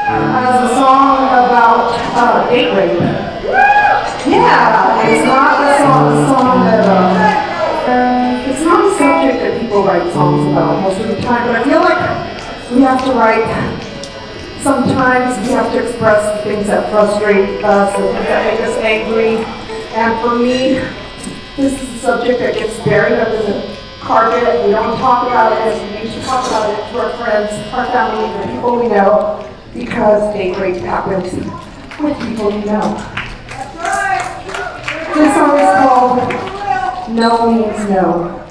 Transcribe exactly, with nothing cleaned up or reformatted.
as a song about uh, date rape. Yeah, it's not a song, a song that, uh, it's not a subject that people write songs about most of the time, but I feel like we have to write, sometimes we have to express the things that frustrate us, the things that make us angry, and for me, this is a subject that gets buried under the carpet. We don't talk about it as we used to talk about it to our friends, our family, the people we know, because date rape happens with people you know. This song is called No Means No.